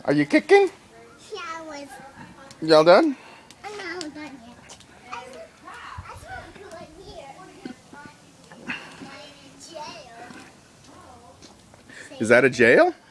Are you kicking? Yeah, I was. Y'all done? I'm not done yet. I want to go in here. I'm in jail. Is that a jail?